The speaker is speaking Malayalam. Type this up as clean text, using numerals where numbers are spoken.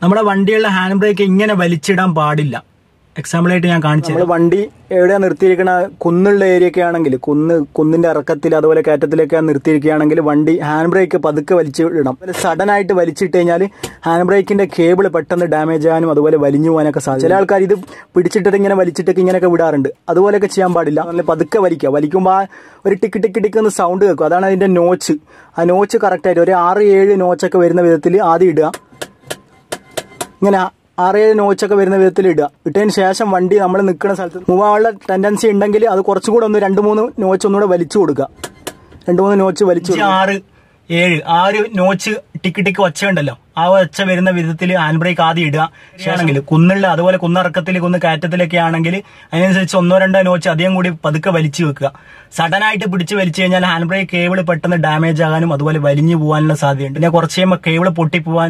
നമ്മുടെ വണ്ടിയുള്ള ഹാൻഡ് ബ്രേക്ക് ഇങ്ങനെ വലിച്ചിടാൻ പാടില്ല. എക്സാമ്പിളായിട്ട് ഞാൻ കാണിച്ചു. നമ്മൾ വണ്ടി എവിടെയാ നിർത്തിയിരിക്കണ, കുന്നുള്ള ഏരിയ ഒക്കെ ആണെങ്കിൽ, കുന്നിന്റെ ഇറക്കത്തിൽ അതുപോലെ കയറ്റത്തിലൊക്കെ നിർത്തിയിരിക്കുകയാണെങ്കിൽ വണ്ടി ഹാൻഡ് ബ്രേക്ക് പതുക്കെ വലിച്ചിടണം. സഡൻ ആയിട്ട് വലിച്ചിട്ട് കഴിഞ്ഞാൽ ഹാൻഡ് ബ്രേക്കിന്റെ കേബിൾ പെട്ടെന്ന് ഡാമേജ് ആകാനും അതുപോലെ വലിഞ്ഞു പോകാനൊക്കെ സാധിക്കും. ചില ആൾക്കാർ ഇത് പിടിച്ചിട്ട് ഇങ്ങനെ വലിച്ചിട്ടൊക്കെ ഇങ്ങനെയൊക്കെ വിടാറുണ്ട്. അതുപോലെയൊക്കെ ചെയ്യാൻ പാടില്ല. നല്ല പതുക്കെ വലിക്കുമ്പോൾ ഒരു ടിക്ക് ടിക്ക് ടിക്ക് എന്ന് സൗണ്ട് കേൾക്കും. അതാണ് അതിന്റെ നോച്ച്. ആ നോച്ച് കറക്റ്റായിട്ട് ഒരു 6-7 നോച്ചൊക്കെ വരുന്ന വിധത്തിൽ ആദ്യം ഇടുക. ഇങ്ങനെ 6-7 നോച്ചൊക്കെ വരുന്ന വിധത്തിൽ ഇടുക. ഇട്ടതിന് ശേഷം വണ്ടി നമ്മൾ നിൽക്കുന്ന സ്ഥലത്ത് മൂവാനുള്ള ടെൻഡൻസി ഉണ്ടെങ്കിൽ അത് കുറച്ചുകൂടെ 2-3 നോച്ച് ഒന്നുകൂടെ വലിച്ചു കൊടുക്കുക. 2-3 നോച്ച് വലിച്ചു 6-7 ആ ഒരു നോച്ച് ടിക്ക് ടിക്ക് ഒച്ച ഉണ്ടല്ലോ, ആ ഒച്ച വരുന്ന വിധത്തിൽ ഹാൻഡ് ബ്രേക്ക് ആദ്യം ഇടുക. ആണെങ്കിൽ കുന്നുള്ള അതുപോലെ കുന്നിറക്കത്തിൽ കയറ്റത്തിലൊക്കെ ആണെങ്കിൽ അതിനനുസരിച്ച് 1-2 നോച്ച് അധികം കൂടി പതുക്കെ വലിച്ചു വെക്കുക. സഡൻ ആയിട്ട് പിടിച്ച് വലിച്ചു കഴിഞ്ഞാൽ ഹാൻഡ് ബ്രേക്ക് കേബിൾ പെട്ടെന്ന് ഡാമേജ് ആകാനും അതുപോലെ വലിഞ്ഞു പോകാനുള്ള സാധ്യതയുണ്ട്. പിന്നെ കുറച്ച് കഴിയുമ്പോൾ കേബിൾ പൊട്ടിപ്പോവാൻ